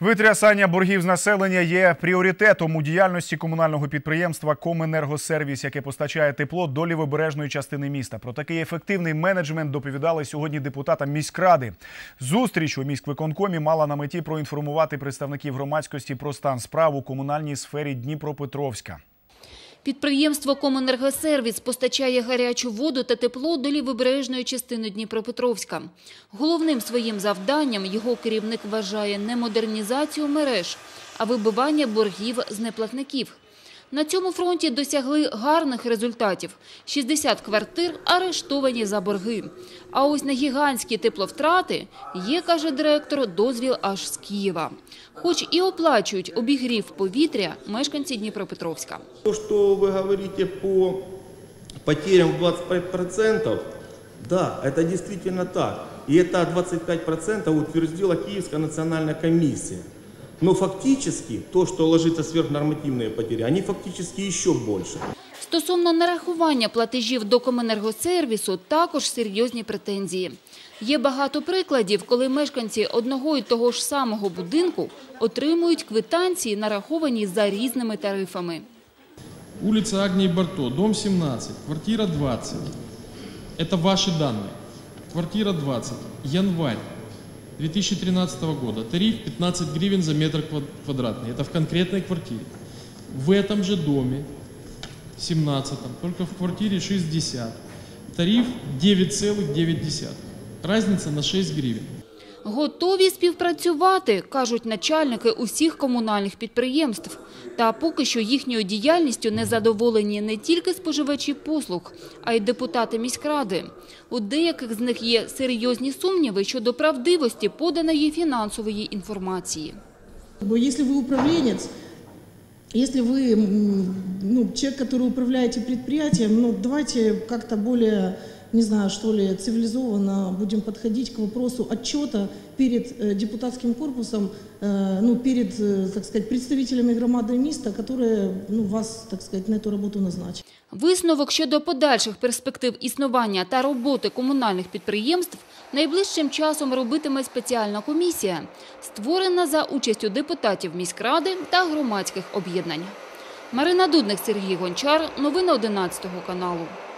Витрясання боргів з населення є пріоритетом у діяльності комунального підприємства «Коменергосервіс», яке постачає тепло до лівобережної частини міста. Про такий ефективний менеджмент доповідали сьогодні депутатам міськради. Зустріч у міськвиконкомі мала на меті проінформувати представників громадськості про стан справ у комунальній сфері Дніпропетровська. Підприємство «Коменергосервіс» постачає гарячу воду та тепло до лівобережної частини Дніпропетровська. Головним своїм завданням його керівник вважає не модернізацію мереж, а вибивання боргів з неплатників. На цьому фронті досягли гарних результатів. 60 квартир арештовані за борги. А ось на гігантські тепловтрати є, каже директор, дозвіл аж з Києва. Хоч і оплачують обігрів повітря мешканці Дніпропетровська. То, що ви говорите по потерям в 25%, да, це дійсно так. І це 25% утвердила Київська національна комісія. Но фактически то, что ложится сверхнормативные потери, они фактически еще больше. Стосовно нарахування платежів до Коменергосервісу також серйозні претензії. Є багато прикладів, коли мешканці одного і того ж самого будинку отримують квитанції, нараховані за різними тарифами. Улица Агнии Барто, дом 17, квартира 20. Это ваши данные. Квартира 20, январь 2013 года. Тариф 15 гривен за метр квадратный. Это в конкретной квартире. В этом же доме, 17-м, только в квартире 60. Тариф 9,9. Разница на 6 гривен. Готові співпрацювати, кажуть начальники усіх комунальних підприємств. Та поки що їхньою діяльністю не задоволені не тільки споживачі послуг, а й депутати міськради. У деяких з них є серйозні сумніви щодо правдивості поданої фінансової інформації. Якщо ви управлінець, если вы человек, который управляете предприятием, давайте как-то более, не знаю, что ли, цивилизованно будем подходить к вопросу отчета перед депутатским корпусом, перед, так сказать, представителями громади міста, которые вас, так сказать, на эту работу назначили. Висновок щодо подальших перспектив існування та роботи комунальних підприємств найближчим часом робитиме спеціальна комісія, створена за участю депутатів міськради та громадських об'єднань. Марина Дудник, Сергій Гончар. Новини 11 каналу.